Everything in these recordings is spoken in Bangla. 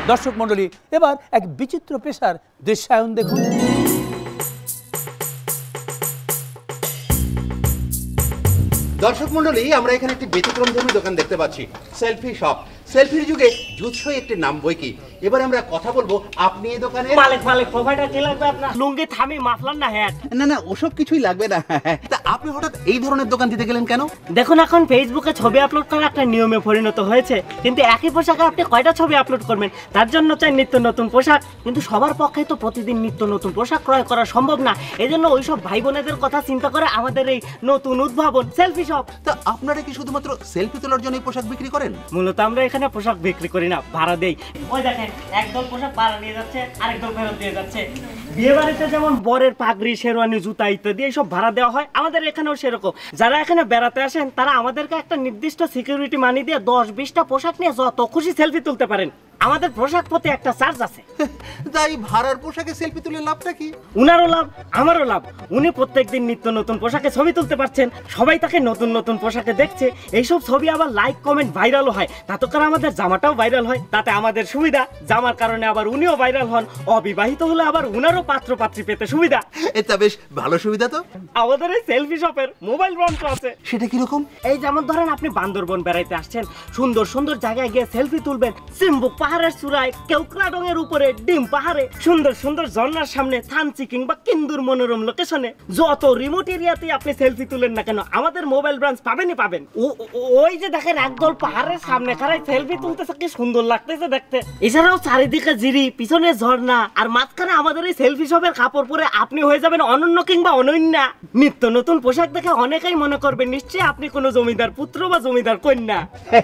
দর্শক মণ্ডলী, এবার এক বিচিত্র পেশার দৃশ্যায়ন দেখুন। দর্শক মণ্ডলী, আমরা এখানে একটি ব্যতিক্রমধর্মী দোকান দেখতে পাচ্ছি, সেলফি শপ। সেলফির যুগে জুৎসই একটি নাম বই কি। এবার আমরা কথা বলবো আপনি এই দোকানে মালিক প্রোভাইডার কি লাগবে আপনার? লুঙ্গি, থামি, মাফলার না হ্যাট? না ওসব কিছুই লাগবে না। তা আপনি হঠাৎ এই ধরনের দোকান দিতে গেলেন কেন? দেখুন, এখন ফেসবুকে ছবি আপলোড করা একটা নিয়মে পরিণত হয়েছে, কিন্তু একই পোশাকে আপনি কয়টা ছবি আপলোড করবেন? তার জন্য চাই নিত্য নতুন পোশাক, কিন্তু সবার পক্ষে তো প্রতিদিন নিত্য নতুন পোশাক ক্রয় করা সম্ভব না। এই জন্য ওইসব ভাই বোনেদের কথা চিন্তা করে আমাদের এই নতুন উদ্ভাবন সেলফি শপ। তা আপনারা কি শুধুমাত্র সেলফি তোলার জন্য পোশাক বিক্রি করেন? মূলত আমরা এখানে পোশাক বিক্রি করি না, ভাড়া দেই। ওই দেখেন, একদল পোশাক ভাড়া নিয়ে যাচ্ছে, আরেকদল ফেরত দিয়ে যাচ্ছে। বিয়ে বাড়িতে যেমন বরের পাগড়ি, শেরওয়ানি, জুতা ইত্যাদি এইসব ভাড়া দেওয়া হয়, আমাদের এখানেও সেরকম। যারা এখানে বেড়াতে আসেন তারা আমাদেরকে একটা নির্দিষ্ট সিকিউরিটি মানি দিয়ে 10-20টা পোশাক নিয়ে যত খুশি সেলফি তুলতে পারেন। আমাদের পোশাক প্রতি একটা চার্জ আছে। তাই ভাড়ার পোশাকে সেলফি তুলে লাভটা কি? উনারও লাভ, আমারও লাভ। উনি প্রত্যেকদিন নিত্য নতুন পোশাকে ছবি তুলতে পারছেন, সবাই তাকে নতুন নতুন পোশাকে দেখছে। এইসব ছবি আবার লাইক, কমেন্ট, ভাইরালও হয়। তাতে করে আমাদের জামাটাও ভাইরাল হয়, তাতে আমাদের সুবিধা। জামার কারণে আবার উনিও ভাইরাল হন। অবিবাহিত হলে আবার উনারও পাত্র পাত্রী পেতে সুবিধা। এটা বেশ ভালো সুবিধা তো। আমাদের এই সেলফি শপের মোবাইল ব্রাঞ্চ আছে। সেটা কিরকম? এই যেমন ধরেন, আপনি বান্দরবন বেড়াইতে আসছেন, সুন্দর সুন্দর জায়গায় গিয়ে সেলফি তুলবেন। সিম্বুক পাহাড়ের চূড়ায়, কেওক্রাডং-এর উপরে, ডিম পাহাড়ে, সুন্দর সুন্দর ঝর্ণার সামনে, থানচি কিংবা কিন্দুর মনোরম লোকেশনে, যত রিমোট এরিয়াতে আপনি সেলফি তুলেন না কেন, আমাদের মোবাইল ব্রাঞ্চ পাবেনই পাবেন। ওই যে দেখেন, একদল পাহাড়ের সামনে খাড়ায় সেলফি তুলতেছে, কি সুন্দর লাগতেছে দেখতে। এছাড়াও চারিদিকে জিরি, পিছনে ঝর্ণা, আর মাঝখানে আমাদের এই সেলফি শপের কাপড় পরে আপনি হয়ে যাবেন অনন্য কিংবা অনন্যা। নিত্য নতুন পোশাক দেখে অনেকেই মনে করবেন নিশ্চয়ই আপনি কোনো জমিদার পুত্র বা জমিদার কন্যা।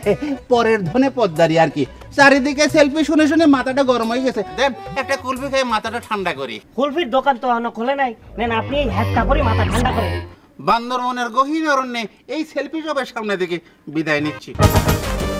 পরের ধনে পদ্মারি আর কি। চারিদিকে সেলফি শুনে শুনে মাথাটা গরম হয়ে গেছে। দেন একটা কুলফি খেয়ে মাথাটা ঠান্ডা করি। কুলফির দোকান তো এখনো খোলে নাই, নেন আপনি এই হ্যাটটা পরে মাথা ঠান্ডা করেন। বান্দরবনের গহীন অরণ্যে এই সেলফি শপের সামনে থেকে বিদায় নিচ্ছি।